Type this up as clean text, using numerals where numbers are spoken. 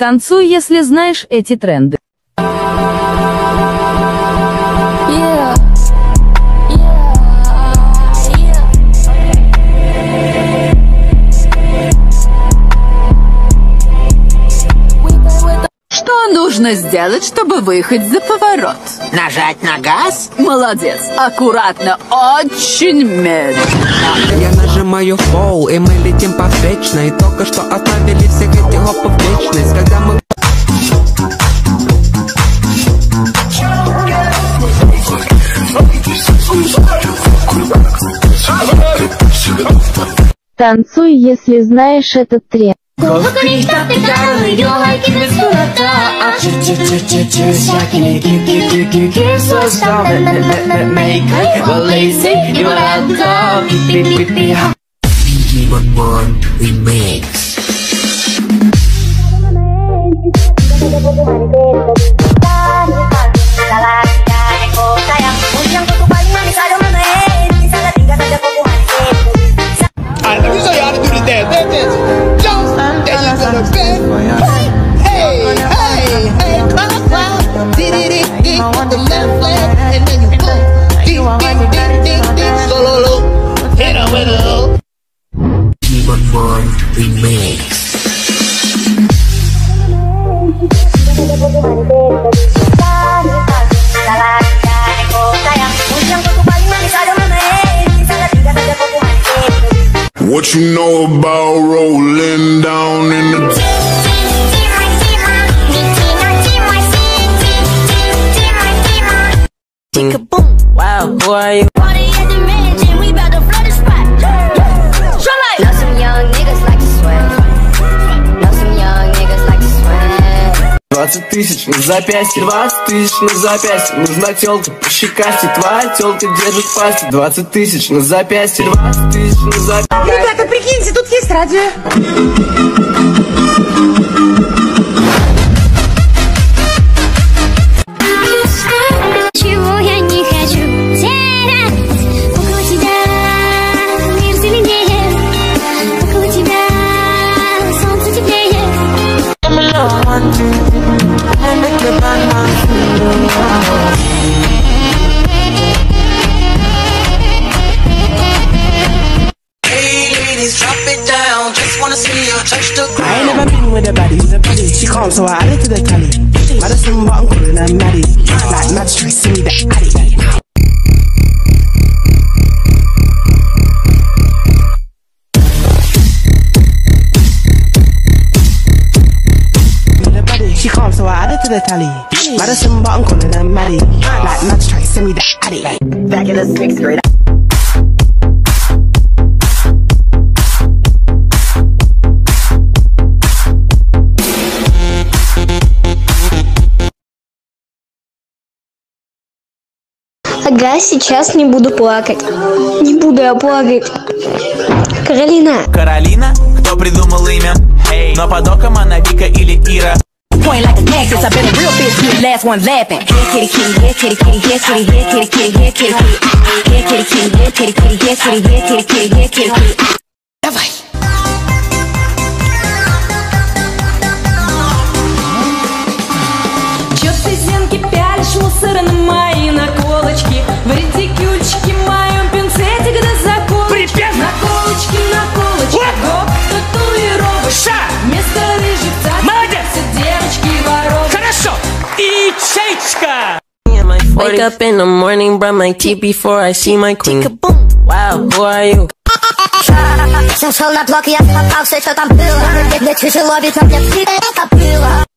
Танцуй, если знаешь эти тренды. Что нужно сделать, чтобы выехать за поворот? Нажать на газ? Молодец. Аккуратно, очень медленно. Я нажимаю фол, и мы летим по встречной. Только что оставили всех этих хопов в вечность. Когда мы... Танцуй, если знаешь этот трек. What you know about rolling down in the... Wow, who are you? Party at the mansion, we bout to flood the spot. Know some young niggas like to sweat. Know some young niggas like to sweat. 20 тысяч на запястье, 20 тысяч на запястье. Нужна тёлка пощекастить, твоя тёлка держит пасть. 20 тысяч на запястье, 20 тысяч на запястье. Ребята, прикиньте, тут есть радио. Чего я не хочу терять. Около тебя мир зеленее. Около тебя солнце теплее. I ain't never been with a baddie. She calm, so I added to the tally. Madison, but I'm calling her Maddie. Like Matt's trying to see me the addy. She calm, so I added to the tally. Madison, but I'm calling her Maddie. Like Matt's trying to send me the addy. Back in the 6th grade. Ага, сейчас не буду плакать. Не буду я плакать. Каролина. Каролина? Кто придумал имя? Hey. Но под оком она Вика или Ира. Point like a cactus, I've been a real bitch, be the last one laughing. Here kitty kitty, here kitty kitty, here kitty, here kitty kitty, here kitty kitty, here kitty kitty, here kitty kitty, here kitty, here kitty kitty, here kitty kitty. Давай. Чё ты, зенки, пялишь мусоры на мои наколочки? В редикюльчике моем пинцетик да заколочки. Наколочки, наколочки, гоп, татуировочки. Вместо рыжих цацки девочки воровки. Хорошо. И чайчка. Wake up in the morning, brush my teeth before I see my queen. Wow, who are you? Шел на блок, я попался, что там было. Мне тяжело, ведь на мне это было.